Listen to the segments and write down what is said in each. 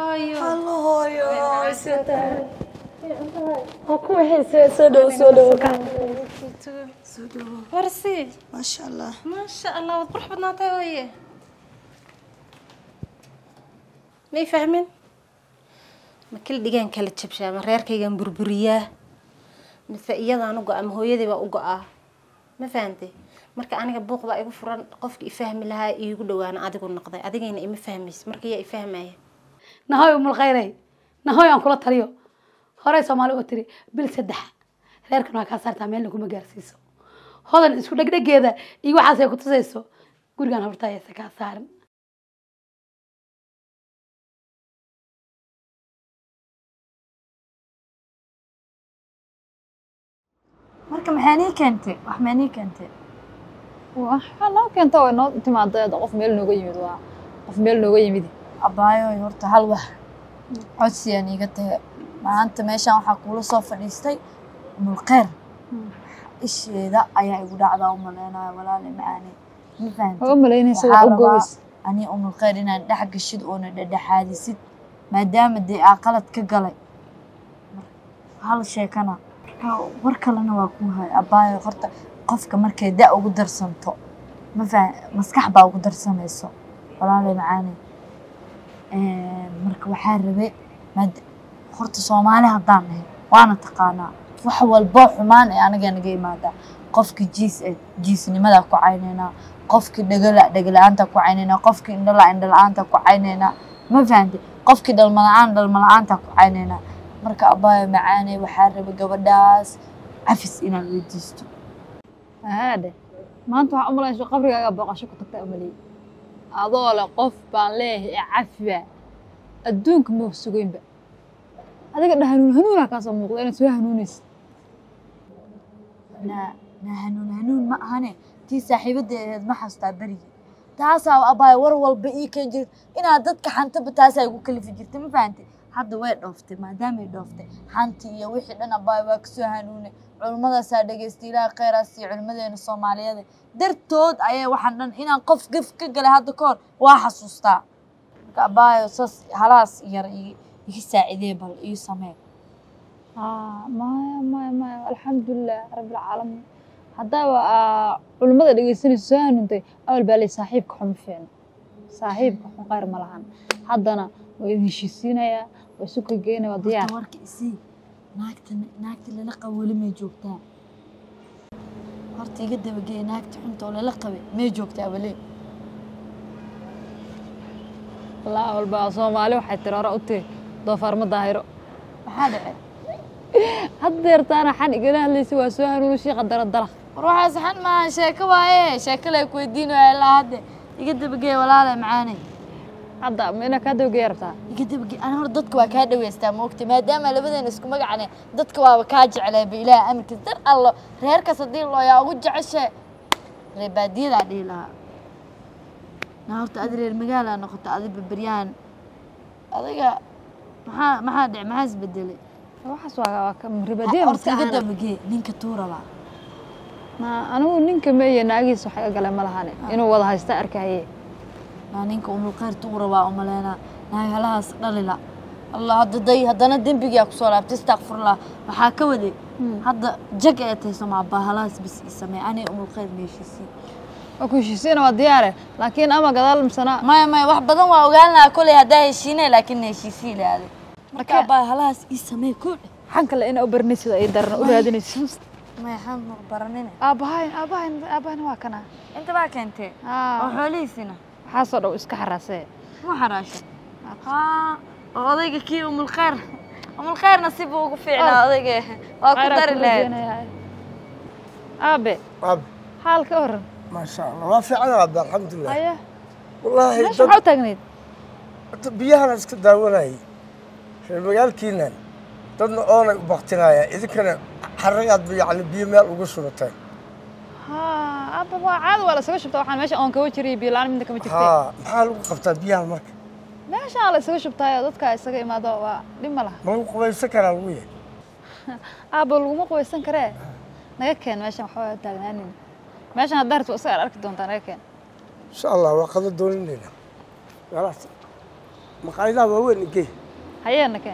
هايو هايو ستار أكو حس سودو كان سودو ورسي ما شاء الله ما شاء الله وتروح بدنا وياه ما يفهمين ما كل دقان كلا تشبشة ما غير كي بربرياه مثل إياه أنا قا أم هو يدي بقى ما فهمتي marka aniga buuq baa igu furan qofkii ifahmi lahaa iigu dhawaana adigu noqday adigayna ima fahmays markii ay fahmaya nahoy umul khayray nahoy aan kula taliyo hore Soomaali oo tiri bil 3 reerkan waa ka saartaa meel kuma gaarsiiso hodan isku dhagdhageeda iyo waxaas ay ku tusayso gurigan hortaayay ka saaran marka maxaanii keentay wax maanii keentay waxaa keenta way noo timaadada qof meel nooga yimid waa qof meel nooga yimid abaayo horta hal wax codsiyan iga tahay maanta meeshan waxa kula soo fadhiistay mulqeer isheeda ayaa igu dhacdaa u maleynaa walaal macaani ma fahanti oo maleynaysa wax u goos ani mulqeer inaan dhax gashid oo na dhadhaxaadisid maadaama dee aqalad ka galay hal sheekana war kalena waa ku hay abaayo horta qofka markay daa ugu darsanto ma faham maskax baa ugu darsanayso walaal macaani marka waxaa rabay horta Soomaali hadaan nahay waana taqaanaa wax walba xumaan ee anaga naga imaada qofka jiisnimada ku caynayna qofka dhagalaanta ku caynayna qofka indhala-aanta ku caynayna ma fahanti qofka dhalmalaanta ku caynayna marka abaayo macaani waxaa rabay gabadhaas afis inaan weydiisto هذا ما أنتوا عمرنا شو قبرك أبغى شو كنت تعملي أضال قف بالله عفوا الدونك مو سوين بقى هذا قد هنون كاسم مغلين سوي هنونس نا هنون ما هني تي صاحبتي ما حستا بري تاسا أباي ورول بقي كنجر إن عددك حنت بتاسا يقول كل في جرت ما فهمتي هذا وين رفته ما دام رفته حنتي يا وحد أنا باي وكسو هنوني علمada saadageystiilaa qeyrasi culmadeena Soomaaliyeed dartood ayay waxaan dhan inaan qof gif ka galay hadda koor waa xasuustaa ka baayo sas halaas yar iga saacidee bal iyo samee ما alxamdulillah rabbil alamin hadda culmada dhageysanayso hanuuntay awal baa lay saaxiibka xum fiin saaxiibka xum qeyr ma lahan haddana way heshiisinaya way suuqa geynaya diyaar warkiisii naagta lala qawli ma joogtaa horta iga dabagay naagta xunta oo lala qabay ma joogtaa wali la walba Soomaali waxay tiraara u tii doofaar ma daahiro waxa dhacay haddeertaana xan igala hadlaysi waa soo hanuun shii qadar dalaq ruuxa saxan ma sheeko waaye sheeko la ku weydiinayo ilaa hadda iga dabagay walaalahay macaani hadda mina ka dawgay rabtaa iga dabagay ana hor dadka waa ka dhaweystaa moogtay maadaama labadeena isku magacane dadka waa ka jeclay bi ilaahay amarkiis dar Allah reerka sadii loo yaa ugu jeceshay reebaadiyada dhilaa na horta adreer magaala noqoto adib baryaan adiga maxaa dhacay maxaa isbedelay waxaas waa ka reebaadiya horta iga dabagay ninka tuuraba ma anu ninka meeyay naagiis waxa galay ma lahaane inuu wada haysta arkayay ninka umul qeyr tuuraba oo maleena naagalaas dhalila الله هذا دنبيجي أكسر أبتي استغفر الله وحاكي ودي هذا جاك تسمع بهلاس بس يسمع أنا أم الخير ماشي سي أكو شيء سينا ودياره لكن أما قدال مسنا ما واحد بدون وقالنا كل هذا الشيء لكن شيء سي هذا مركب بهلاس يسمع كل حنك لأن أبرنيس إذا يدرنا أولادنا الشمس ما يحن برنينا أباين واكنا أنت باك أنت وحولي سنا حصل وإسك حراسة مو حراسة أضيق كي أم الخير نصيبه وقفعنا أضيق وأقدر الله أبي حالك أورن ما شاء الله ما في عنا عبد الحمد لله أيه والله ليش محاو تقنيد بيها نسك داوناي في المجال كينان تدنا أنا بقتنايا إذا كان حرقات يعني بيمال وقصرتين أبا ما عاد ولا سوي شفت وحنا ماشي أون كوتشري بيلان من دكتور ها محل قبضة بيها المرك ما شاء الله سوي شفت هاي ضدك إسقى ما ضوا لما له ما هو قوي سكر الوية أبا لو قوي سكره نجكن ماشي محاول تغنين ماشي هدرت وصير أركض دون تنجكن إن شاء الله وقد الدول لنا خلاص maqaayadaha waaweyn igey hayeena keen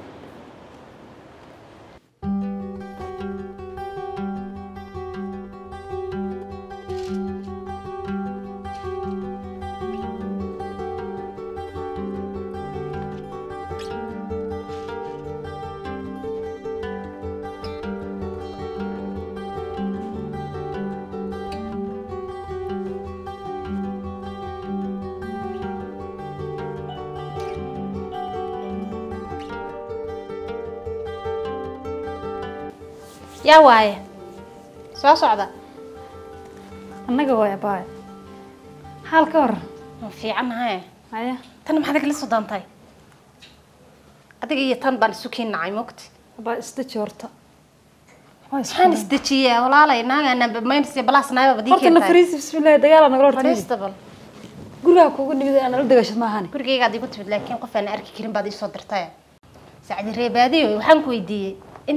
يا واي soo socda annaga way abaay halka hor fiicanahay haya tan maxaad kala soo daantay adiga iyo tan baan isu keenay moogti abaa isda joorta waxaan isdajiyaa walaalay naagana bamaynsi balaasnayba badii horta nafriis bismillaah dagaal aan nagala hortay festival guriga kugu dhigay aan la dagashad ma ahan gurigayga adigu timid laakiin qof aan arki karin baad ii soo dirtay saacadi reebaadiyo waxaan ku weydiiyay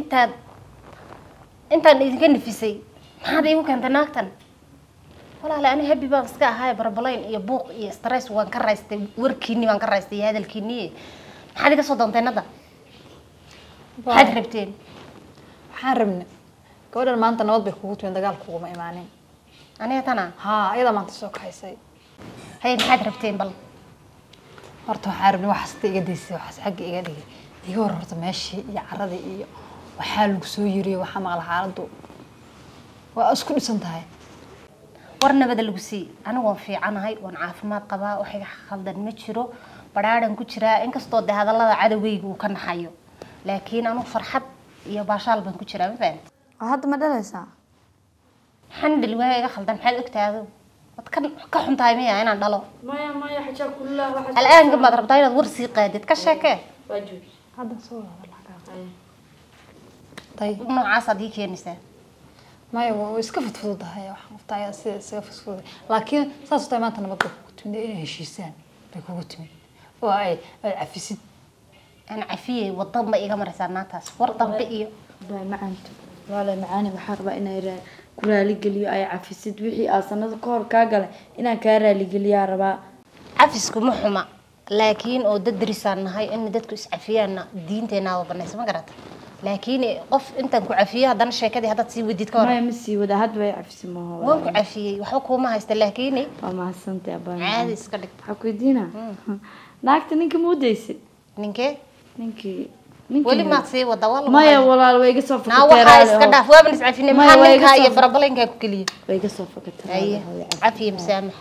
intaan idinka nafisay maxaad iigu keentay naagtan walaalahay ani happy baan iska ahay barbalayn iyo buuq iyo stress waan ka raystay warkiini waan ka raystay hadalkiini maxaad iga soo doontay nada maxaad rabteen waxaan rabnay gabadhan maanta nabad bay kugu timid dagaal kugu ma imaanin aniga tana haa ayada maanta soo kaxaysay hay maxaad rabteen bal horta waxaan rabnay waxaas iga deysay waxaas xagga iga dhigay iga hor horta meeshii iyo caradii iyo waxaa lagu soo yiriyo waxaa maqla xaaladdu waa isku dhisan tahay war nabada lagu sii anigu waan fiicanahay waan caafimaad qabaa wax iga khaldan ma jiro badhaaran ku jiraa inkastoo de hadallada cadawgayga uu ka naxayo laakiin anigu farxad iyo baashaal baan ku jiraa ma fahamtay hadda ma dhalaysaa xandil waa iga khaldan maxaad ogtahay adigu wad ka xun tahay miya inaan dhalo maya xajaa kullah waxa الآن قبل ربطي أنا ورثي قادت كشكة waajib hadda soo wada lacag طيب نوع صديق يا نساء maya waa iska fudfududahay waxaan qoftaa sida iska fudfuday laakiin saas oo maanta nabad ku timid inay heshiisaan bay kugu timid oo ay cafisid أنا عفية والضم إيجا مرسال ناتاس ورطم بقيه baa macaanto walaal macaani waxaan rabaa inay ku raali geliyo ay cafisid wixii aad sanad ka hor ka galay inaan ka raali geliyaa rabaa عفسكو محما لكن أو ددرسان هاي إن دتكو إسعفيانا دينتنا وبنيس ما قرأت لكن قف أنت كو عفية هذا الشيء كذي هذا تسوي وديت كور maya ma sii wada had way cafisi ma hoo وين كو عفية وحكومة هايستلاكيني waa mahadsantahay abaan عادي إسكالك waxaa ku weydiina naagta ninka ma udaysay نينكي ninkii ولي ما تصير وده والله maya walaal way iga soo نا وحا إسكالك وين بنسعفيني maya way محل هاي iga soo بربلين كاكو كليه way iga soo fakatay أيه عفية مسامح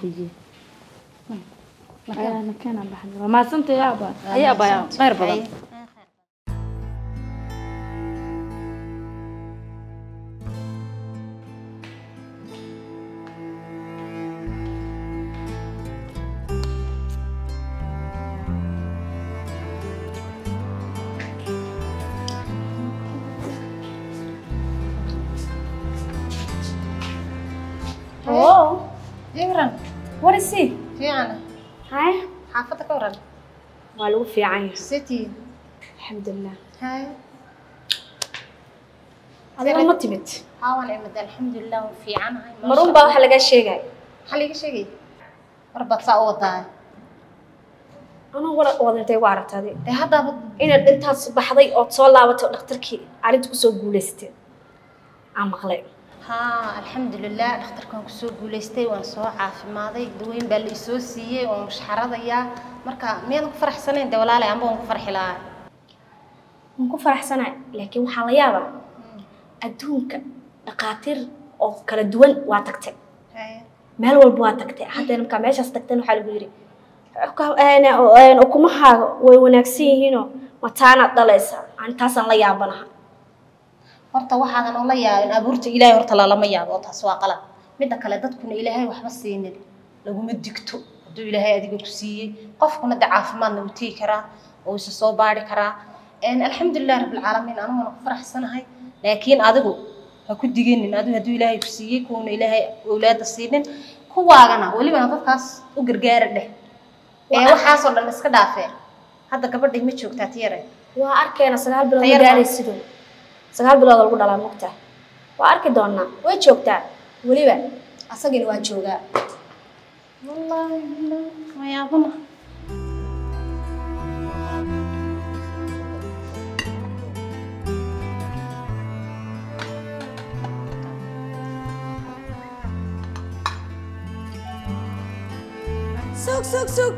ana kana baxay waa mahadsantahay abaan ayaa abaan khayr badan Oh, يورن what is it? في أنا Hi. حافظك ورن Waa lagu fiican yahay. سيتي Alxamdulillah. هاي Adiga ma timid. حاول أمد الحمد لله وفي عنها Marun baa waxa laga sheegay. حليق شيء ربط صعوبة Anuu wala wadantay waa aragtay. هذا Inaad intaas baxday oo soo laabatay dhakhtarkii arinta ku soo guuleystay. Aan maqlay. ها الحمد لله دكتور كان كسو غوليستay waan soo caafimaaday daweyn baa la soo siiyay oo mushxaradaya marka meel ku faraxsanayn dawlaalay amba aan ku farxi lahaa Waan ku faraxsanahay laakiin waxa la yaabaa adduunka dhaqaatiir oo kala duwan waa tagtay. Meel walba waa tagtay. Hadda marka meeshaas tagtay waxa lagu yiri ukumahaaga way wanaagsan yihiinoo mataana dhalaysa antaasan la yaabanaha horta waxaan oo la yaabin abuurta ilaahay horta la lama yaabo taas waa qalad midda kale dadkuna ilaahay waxba siinin laguma digto haduu ilaahay adiga ku siiyay qofkuna caafimaadna uu tii karaa oo isa soo baari karaa alxamdulillah rabbil caalamiin anaguna ku faraxsanahay laakiin adigu ha ku digeenin adigu haduu ilaahay ku siiyay kuuna ilaahay awlaada siinin kuwaagana waliba dadkaas u gargaar dheh waxaas oo dhan iska dhaafay hadda gabadhay ma joogtaa tiyare waa arkayna 9 bilood gaaraysido 9 bilood lagu dhalaa mugta waa arki doonaa way joogtaa waliba asagina waa joogaa wallahi ma yaabana سوق سوق سوق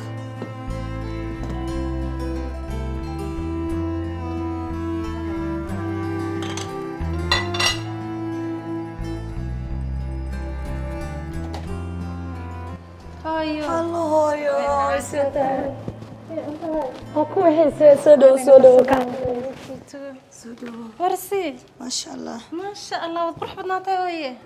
الله هايو ورسي ما شاء الله ما شاء الله وتروح بدناتي هويه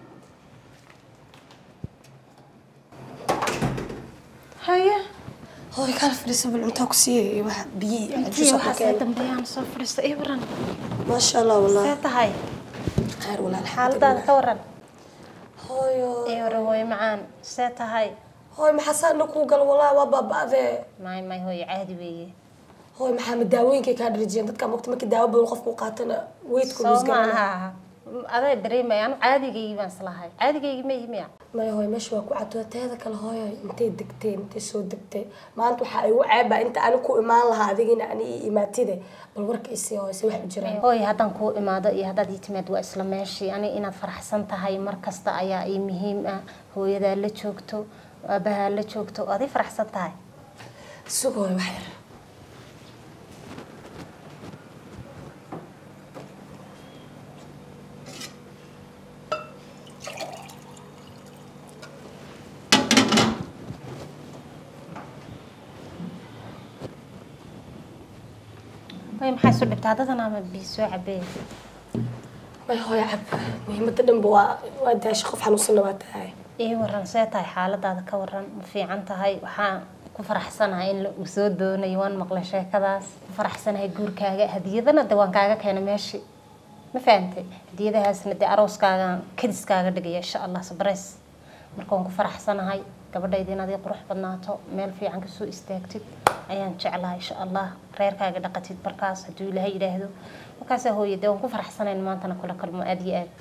هيا هاي كان فريسة بالمتوكسية واحد بيي انتي waxaa dambeeyaan soo fadhiista ii waran ما شاء الله والله see tahay خير ولا الحمد xaaladaada ka waran هايو ii waran way macaan see tahay هاي ما حسنا كو قال والله وابا بعده may hooyo caadi weeye هاي محمد داوينكي كان رجين dadka waqti markii daawo badan qofku qaatana weydku soo maaha aday dareemayaan caadigaygi baan islahay caadigaygi ma yimi ما هاي مش waa ku cadooteeda kale hooyo intay degtay intay soo degtay maanta waxa ay u ceeba inta aan ku imaan lahaa adigina aan imaatide bal warka isii hooyo wax u jiraan hooyo hadan ku imaado iyo hadad ii timaad waa isla meeshii ani inaad faraxsan tahay mar kasta ayaa ii muhiim ah hooyada la joogto aabaha la joogto aad ii faraxsan tahay sugo wax yar way maxay soo dhibtaa dadana ama biisoo cabeen ما هاي عب مهمة دم waa daash qof xanuunsan waa tahay ii waran see tahay xaaladaada ka waran ma fiican tahay waxaan ku faraxsanahay in la soo doonayo waan maqlay sheekadaas ku faraxsanahay guurkaaga hadiyadana de waan kaaga keenay meeshii ma fahantay hadiyadahaasna dee arooskaaga kadiskaaga dhigaya insha allah sabreys marka waan ku faraxsanahay gabadhayda inaad ii qurux badnaato meel fiican kasoo istaagtid ayaan jeclahay insha allah reerkaaga dhaqatid markaas hadduu ilaahay yidhaahdo markaas hooyade waan ku faraxsanayn maantana kula kalmo aad iyo aad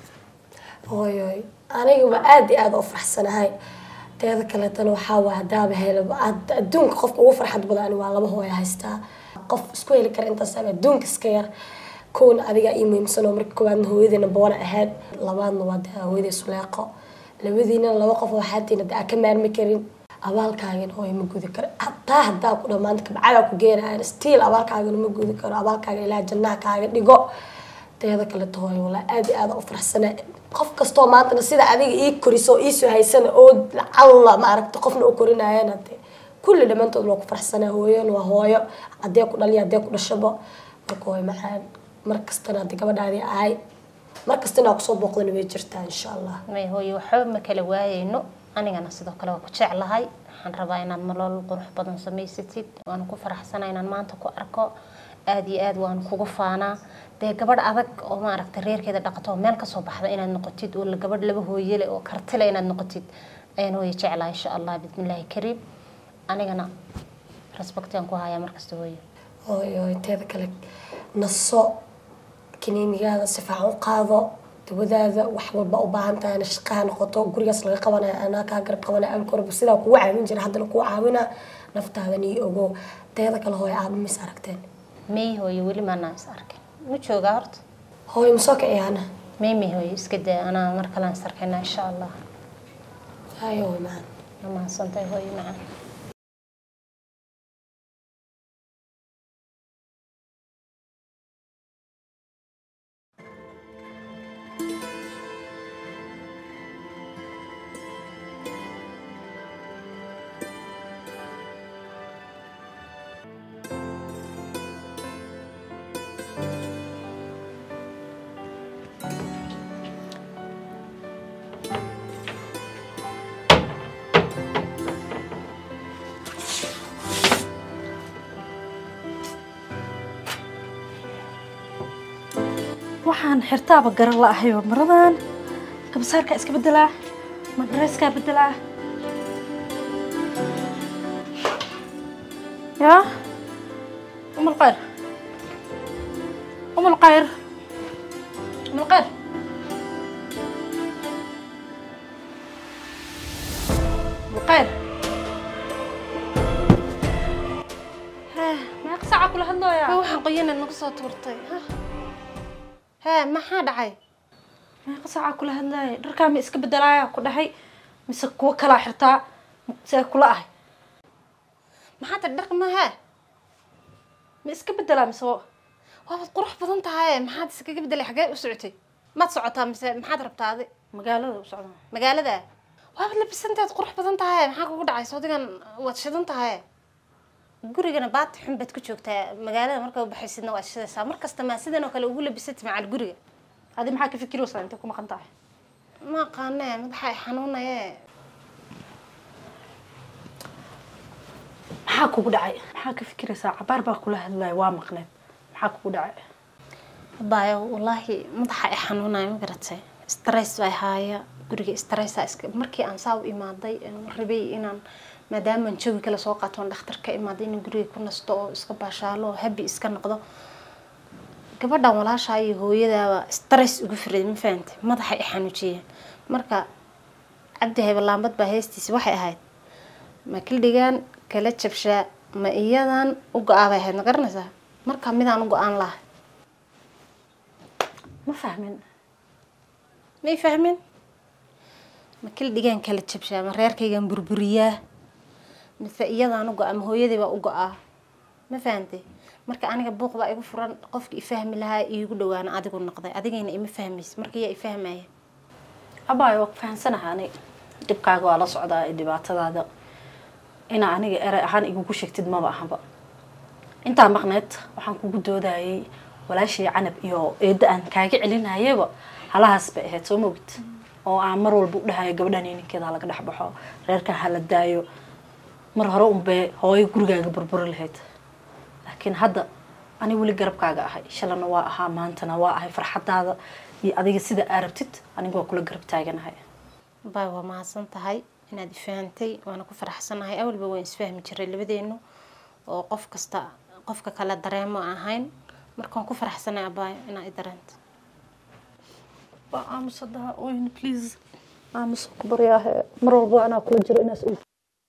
hooyoy aniga aad iyo aad u faraxsanahay teeda kale tan waxaa waa hadaaba helo adduunka qofka ugu farxad badan waa laba hooyo haystaa qof isku heli kara intaas adduunka iska yar koon adiga ii muhiimsan oo marka koowaadna hooyadeena boona ahayd labaadna waa hooyaday Suleeqo labadiina laba qof oo xaatiina ka maarmi karin abaalkaagan hooyo ma gudi karo hataa hadaa ku dhamaanta kabcada ku geeraan stiil abaalkaagan ma gudi karo abaalkaaga ilaa jannaha kaaga dhigo teeda kale tooyo wala aad iyo aad u faraxsana qof kasto maanta sida adiga ii koriso ii soo haysana oo alla ma aragto qofna u korinayaan hade kulli dhamaantood loo ku faraxsana hooyana waa hooyo hadee ku dhaliya hadee ku dhashabo marka way macaan markastana hada gabadhaadii ahay markastana ku soo booqdana way jirtaa insha Allah may hooyo waxa ma kala waayayno anigana sidoo kale waa ku jeclahay waxaan rabaa inaad nolol qurux badan samaysatid waan ku faraxsanahay inaan maanta ku arko aad iyo aad waan kugu faanaa dee gabadh adag oo ma aragtay reerkeeda dhaqato meel ka soo baxda inaad noqotid oo gabadh laba hooyele oo kartile inaad noqotid ayaan hooyo jeclahay insha Allah bismillaah kariim anigana respectaan ku hayaa markasta hooyo hooyo teeda kale naso kiniinigaada si fiican u qaado dawadaada wax walba u baahan tahay shaqada noqoto gurigaas laga qabanayo ana ka garab qabanayo aan korba sida ku caawin jira hadana ku caawina naftaada ni ogo teeda kale hooyo aad mis aragteen may hooyo wali ma naas arkay ma jooga horta hooyo ma soo kacayana may hooyo iska daa ana mar kale aan sarkayna insha Allah hayo maan ma santay hooyo macaan waxaan xirtaaba garan la ahayo maradan kabsaarka iska bedelaa madreeska bedelaa ya umul qayr umul qayr umul qayr umul qayr ma qsaca kula hadlooya waxaan qoyana nagu soo tuurtay ها ما حد عاي ما قصعة كل هذا دركام اسك بدلايا كل هاي مسك كوكلا حرتا مسك كل هاي maxaa tar dhaq maaha ma iska bedelaa mise waabad qurux badan tahay maxaad iskaga bedelay xagee u socotay maad socotaa mise maxaad rabtaa adi magaalada u socdaa magaalada waabad labisantaad qurux badan tahay maxaa kugu dhacay soodigan waad shidan tahay gurigana baati xun baad ku joogtaa magaalada markaa u baxaysidna waad shidaysaa mar kasta maa sidan oo kale ugu labisatay macal guriga adi maxaa ka fikiraysaa intay ku maqan tahay ma aqaanee madaxa xanuunaye maxaa kugu dhacay maxaa ka fikiraysaa cabaar baa kula hadlaya waa maqneed maxaa kugu dhacay baayo wallaahi madaxa xanuunaya ma garatay stress bay haaya guriga stress iska markii aan saa u imaaday rabay inaan maadaama jawi kala soo qaato dhakhtar ka imaaday in guriga ku nasto oo iska baashaalo happy iska noqdo gabadhan walaasha iyo hooyadaaba stress ugu firay ma fahamtay madaxa xanuujiyay marka cabdi hebelaambad baa heestiisa waxay ahayd ma kildhigan kala jabshaa ma iyadan u go'aabay ahayd ma garanaysaa marka midaan u go'aan lahay ma fahmin ma fahmin ma kildhigan kala jabshaa ma reerkaygan burburiyaa mise iyadaan u go'aa ma hooyadii baa u go'aa ma fahamtay marka aniga buuq baa igu furan qofkii fahmi lahaa iigu dhawaana adigu noqday adigayna ima fahmaysa marka yaa ifahmaya abaayo waa fahansanaha ani dhibkaaga waa la socdaa ee dhibaatadaada inaa aniga eray ahaan igugu sheegtid maba ahaba intaa maqneed waxaan kugu doodayay walaashii canab iyo eedda aan kaaga celinayaba halahaas bay ahayd soo mogid oo aan mar walba u dhahayo gabadhan ninkeeda laga dhex baxo reerkan hala daayo mar hore unbay hooyo gurigaaga burburi lahayd laakiin hadda ani weli garabkaaga ahay shalana waa ahaa maantana waa ahay farxadaada iyo adiga sida aad rabtid aniga waa kula garab taaganahay baa waa mahadsan tahay inaad ifahantay waana ku faraxsanahay awalba waan isfahmi jiray labadeenu oo qof kasta qofka kala dareemo ahayn markaan ku faraxsanahay abaa inaad i dareento waa aamusadaa oyn please aamus ku baryaahe mar walba anaa kula jiro inaas og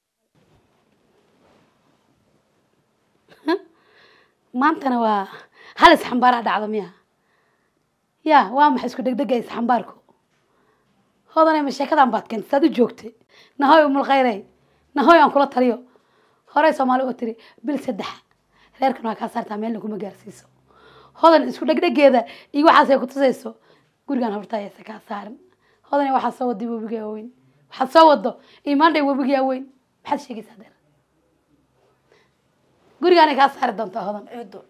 maantana waa hal isxambaaraa dhacdo miya ya waa maxay isku degdega isxambaarku hodanay ma sheekadan baad keentay saad u joogtay nahoy umul khayray nahoy aan kula taliyo horey soomaali oo tiri bil 3 reerkan waa ka saartaa meel kuma gaarsiiso hodan isku degdegeeda iyo waxaas ay ku tusayso gurigan hortaayay ka saaran hodanay waxa soo wadi wabiga weyn waxa soo wado iimaanday wabiga weyn maxaad sheegaysaa deer gurigan ka saar doonta hodan eedo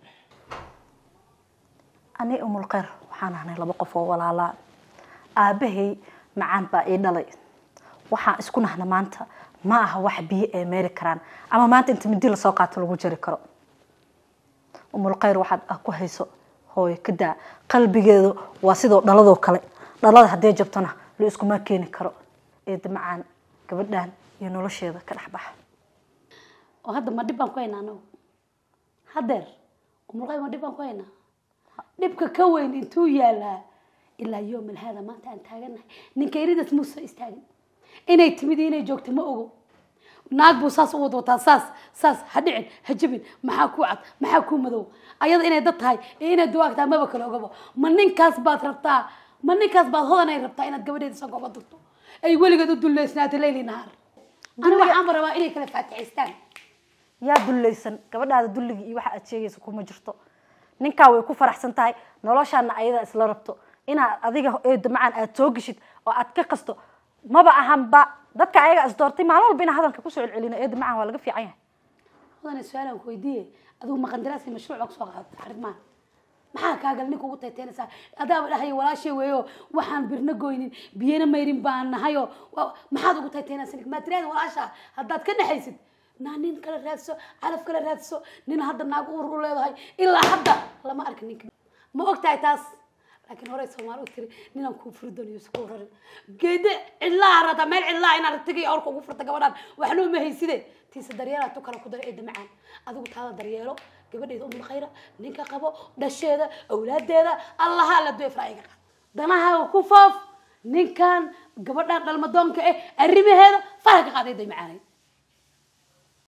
ani umul khayr waxaan ahnay laba qof oo walaala aabahay macaan baa ii dhalay waxaan isku nahna maanta ma aha wax biyo ee meeri karaan ama maanta inta midi la soo qaato lagu jari karo umul khayr waxaad ku hayso hooyo kada qalbigeedu waa sidoo dhaladoo kale dhalada hadee jabtana la isku ma keeni karo eed macaan gabadhan iyo nolosheeda ka dhaxbax oo hadda ma dhibaan ku haynaano hadeer umul khayr ma dhibaan ku haynaa dhibka ka weyn intuu yaalaa ilaa yoom hada maanta aan taaganahay ninkayridas muusa istaagin inay timid inay joogto ma ogo naag buu saas u wadwataa saas ha dhicin ha jabin maxaa ku cad maxaa ku madow ayada inay dad tahay inay duwaagtaa maba kala ogabo ma ninkaas baad rabtaa ma ninkaas baad hodan ay rabtaa inaad gabadheeda soo goba durto ay weligeed u duleysnaato leyli nahaar ana waxaan rabaa inay kala faataxaystaan yaa duleysan gabadhaada duligi iyo waxa aad sheegayso kuma jirto ninkaa way ku faraxsan tahay noloshaana ayada isla rabto inaad adiga eedo macaan aad soo gishid oo aad ka qasto maba ahanba dadka ayaga is doortay maalin walba ina hadalka ku soo celcelina eedo macaan waa laga fiican yahay hodan su'aalan ku weydiiyay adigu ma qandaraasi mashruuc ku soo qaad xarimaan maxaa kaagal ninka ugu tayteenaysaa adaaba dhahay walaashay weeyo waxaan birna goynin biyana mayrin baan nahayo maxaad ugu tayteenaysaa ma tiraad walaasha haddaad ka dhaxaysid nin kala raadso calaf kala raadso nin hadda naag u leedahay ilaa hadda lama arkin ninka ma ogtahay taas laakiin hore Soomaali u tiri ninaan ku furdon iyo isku rarin geede ilaa rada meel ilaa in aragtay oo ugu furta gabadhan wax loo ma hayside tiisa daryeelaa tu kala ku dar eed macaan adigu taada daryeelo gabadheeda umul khayra ninka qabo dhasheeda awlaadeeda allaha la doey farayga danaha ku foof ninkan gabadhan dhalmadoonka arimaheeda faraqa qaaday macaan